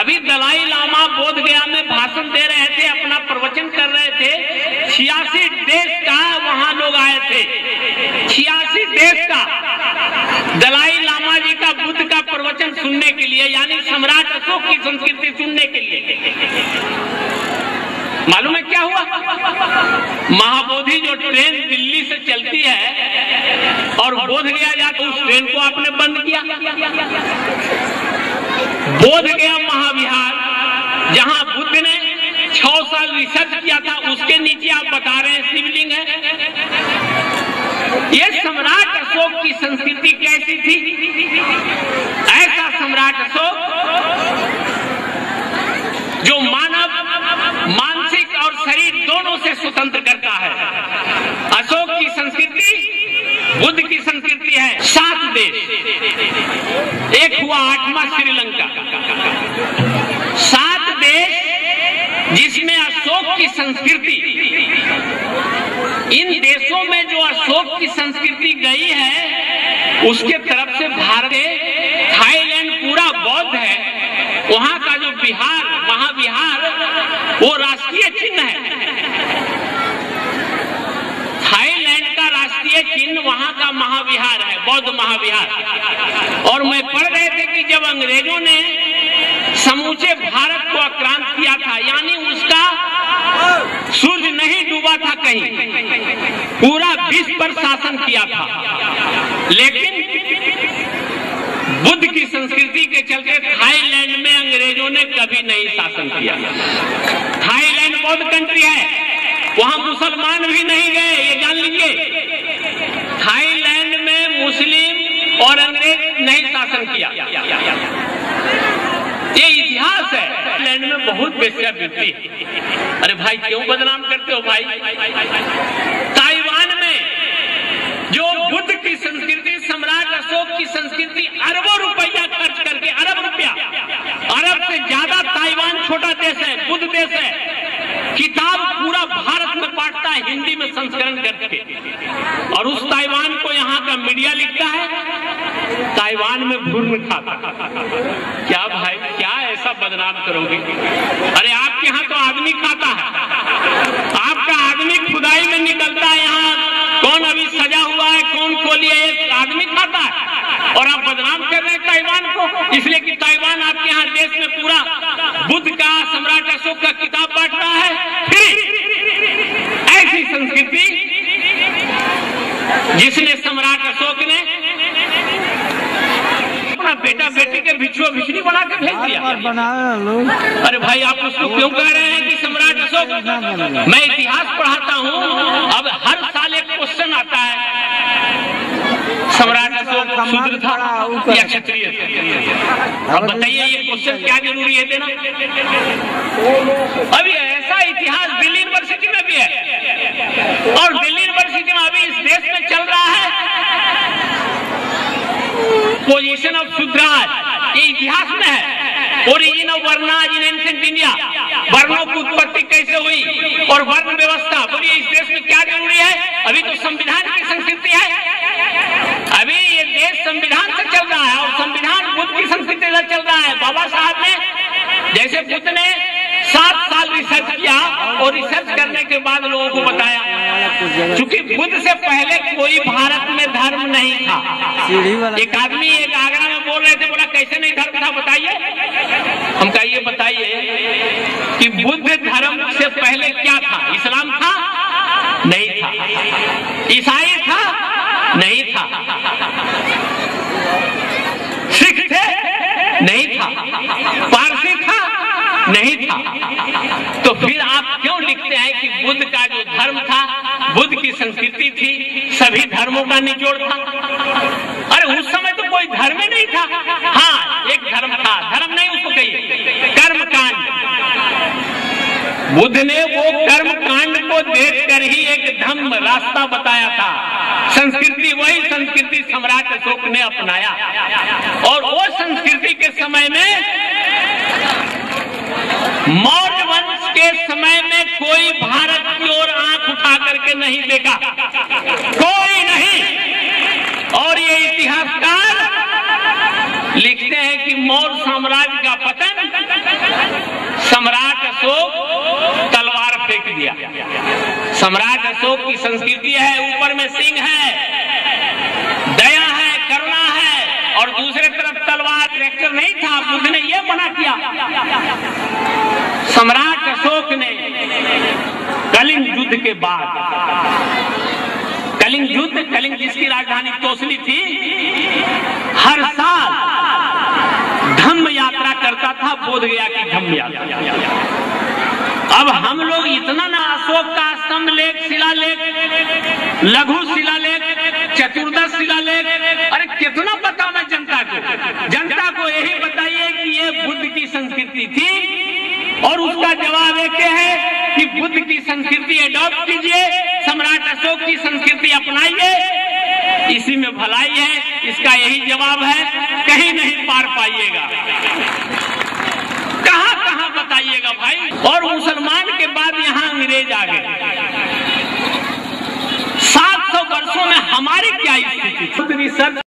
अभी दलाई लामा बोध गया में भाषण दे रहे थे, अपना प्रवचन कर रहे थे। 86 देश का वहां लोग आए थे, 86 देश का दलाई लामा जी का बुद्ध का प्रवचन सुनने के लिए, यानी सम्राट अशोक की संस्कृति सुनने के लिए। मालूम है क्या हुआ? महाबोधि जो ट्रेन दिल्ली से चलती है और बोध गया जाता, उस ट्रेन को आपने बंद किया। बोध गया महाविहार जहां बुद्ध ने 6 साल रिसर्च किया था, उसके नीचे आप बता रहे हैं शिवलिंग है। ये सम्राट अशोक की संस्कृति कैसी थी? ऐसा सम्राट अशोक जो मानव मानसिक और शरीर दोनों से स्वतंत्र करता है। अशोक की संस्कृति बुद्ध की संस्कृति है। 7 देश, एक हुआ 8वां श्रीलंका। 7 देश जिसमें अशोक की संस्कृति, इन देशों में जो अशोक की संस्कृति गई है उसके तरफ से भारत, थाईलैंड पूरा बौद्ध है। वहां का जो बिहार, महाविहार, वो राष्ट्रीय चिन्ह है। थाईलैंड का राष्ट्रीय चिन्ह वहां का महाविहार है, बौद्ध महाविहार। और मैं पढ़ रहे थे कि जब अंग्रेजों ने समूचे भारत को आक्रांत किया था, यानी उसका सूरज नहीं डूबा था कहीं, पूरा विश्व पर शासन किया था। लेकिन बुद्ध की संस्कृति के चलते थाईलैंड में अंग्रेजों ने कभी नहीं शासन किया। थाईलैंड बौद्ध कंट्री है, वहां मुसलमान भी नहीं गए, ये जान लीजिए। थाईलैंड में मुस्लिम और अंग्रेज नहीं शासन किया, ये इतिहास है। थाईलैंड में बहुत वेश्यावृत्ति है। अरे भाई क्यों बदनाम करते हो भाई? ताइवान में जो बुद्ध की संस्कृति, सम्राट अशोक की संस्कृति, अरबों रुपया खर्च करके, अरब रुपया, अरब से ज्यादा ताइवान छोटा देश है, बुद्ध देश है, किताब पूरा भारत में बांटता है हिंदी में संस्करण करके, और उस ताइवान को यहाँ का मीडिया लिखता है ताइवान में भ्रूण खाता। क्या भाई, क्या ऐसा बदनाम करोगे? अरे आपके यहाँ तो आदमी खाता है, आपका आदमी खुदाई में निकलता है। यहाँ कौन अभी सजा हुआ है, कौन खोली है, एक आदमी खाता है, और आप बदनाम कर रहे हैं ताइवान को, इसलिए कि ताइवान आपके यहाँ देश में पूरा बुद्ध का, सम्राट अशोक का किताब बांट रहा है। फिर ऐसी संस्कृति जिसने सम्राट अशोक ने अपना बेटा बेटी के भिक्षुआ भिक्षुणी बना के भेज दिया। अरे भाई आप उसको क्यों कह रहे हैं कि सम्राट अशोक? मैं इतिहास पढ़ाता हूँ, अब हर साल एक क्वेश्चन आता है, सम्राट अशोक शूद्र था या क्षत्रिय था? अब बताइए ये क्वेश्चन क्या जरूरी है देना? अभी ऐसा इतिहास दिल्ली यूनिवर्सिटी में भी है, और दिल्ली यूनिवर्सिटी में अभी इस देश में चल रहा है पोजीशन ऑफ शूद्राज, ये इतिहास में है। ओरिजिन ऑफ वर्णाज इन एंशिएंट इंडिया, वर्णों की उत्पत्ति कैसे हुई और वर्ण व्यवस्था, बोलिए इस देश में क्या जरूरी है? अभी तो संविधान की संस्कृति है, अभी ये देश संविधान से चल रहा है, और संविधान बुद्ध की संस्कृति से चल रहा है। बाबा साहब ने, जैसे बुद्ध ने 7 साल रिसर्च किया, और रिसर्च करने के बाद लोगों को बताया, क्योंकि बुद्ध से पहले कोई भारत में धर्म नहीं था। एक आदमी एक आगरा में बोल रहे थे, बोला कैसे नहीं धर्म था बताइए। हम कहिए बताइए कि बुद्ध धर्म से पहले क्या था? इस्लाम था? नहीं था। ईसाई था? नहीं था। सिख थे? नहीं था। पारसी था? नहीं था। तो फिर आप क्यों लिखते हैं कि बुद्ध का जो धर्म था, बुद्ध की संस्कृति थी, सभी धर्मों का निचोड़ था? अरे उस समय तो कोई धर्म ही नहीं था। हाँ, एक धर्म था, धर्म नहीं उसको कहिए, कर्मकांड। बुद्ध ने वो कर्मकांड को देखकर ही एक धम्म रास्ता बताया था। संस्कृति, वही संस्कृति सम्राट अशोक ने अपनाया, और वो संस्कृति के समय में, मौर्य वंश के समय में कोई भारत की ओर आंख उठा करके नहीं देखा, कोई नहीं। और ये इतिहासकार लिखते हैं कि मौर्य साम्राज्य का पतन सम्राट अशोक की संस्कृति है, ऊपर में सिंह है, दया है, करुणा है, और दूसरे तरफ तलवार। ट्रैक्टर नहीं था, बुद्ध ने यह बना किया। सम्राट अशोक ने कलिंग युद्ध के बाद, कलिंग युद्ध, कलिंग जिसकी राजधानी तोसली थी, हर साल धम्म यात्रा करता था, बोध गया की धम्म यात्रा। अब हम लोग इतना ना अशोक का स्तंभ लेख, शिलालेख, लघु शिलालेख, चतुर्दश शिलालेख, अरे कितना बताना जनता को। जनता को यही बताइए कि ये बुद्ध की संस्कृति थी, और उसका जवाब एक है कि बुद्ध की संस्कृति अडॉप्ट कीजिए, सम्राट अशोक की संस्कृति अपनाइए, इसी में भलाई है। इसका यही जवाब है, कहीं नहीं पार पाइएगा। कहां बताइएगा भाई। और मुसलमान के बाद यहां अंग्रेज आ गए। 700 वर्षों में हमारी क्या स्थिति थी।